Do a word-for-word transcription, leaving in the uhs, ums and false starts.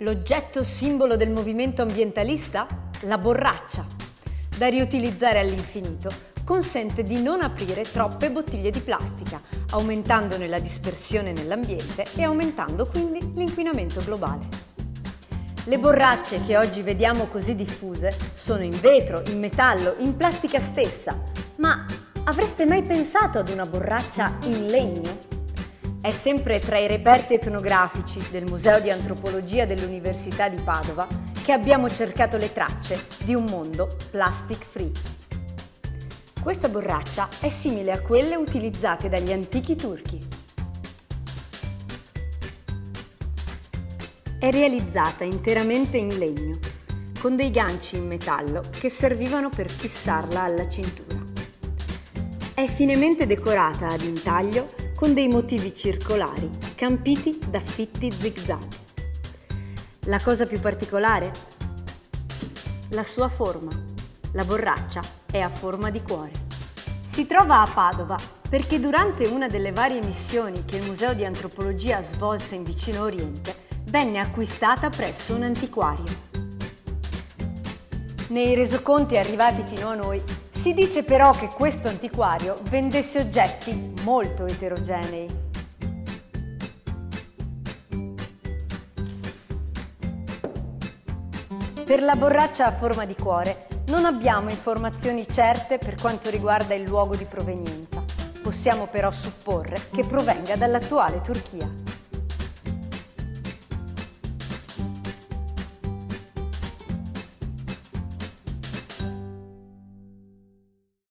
L'oggetto simbolo del movimento ambientalista? La borraccia. Da riutilizzare all'infinito, consente di non aprire troppe bottiglie di plastica, aumentandone la dispersione nell'ambiente e aumentando quindi l'inquinamento globale. Le borracce che oggi vediamo così diffuse sono in vetro, in metallo, in plastica stessa. Ma avreste mai pensato ad una borraccia in legno? È sempre tra i reperti etnografici del Museo di Antropologia dell'Università di Padova che abbiamo cercato le tracce di un mondo plastic free. Questa borraccia è simile a quelle utilizzate dagli antichi turchi. È realizzata interamente in legno, con dei ganci in metallo che servivano per fissarla alla cintura. È finemente decorata ad intaglio con dei motivi circolari, campiti da fitti zigzag. La cosa più particolare? La sua forma. La borraccia è a forma di cuore. Si trova a Padova perché durante una delle varie missioni che il Museo di Antropologia svolse in Vicino Oriente, venne acquistata presso un antiquario. Nei resoconti arrivati fino a noi, si dice però che questo antiquario vendesse oggetti molto eterogenei. Per la borraccia a forma di cuore non abbiamo informazioni certe per quanto riguarda il luogo di provenienza. Possiamo però supporre che provenga dall'attuale Turchia.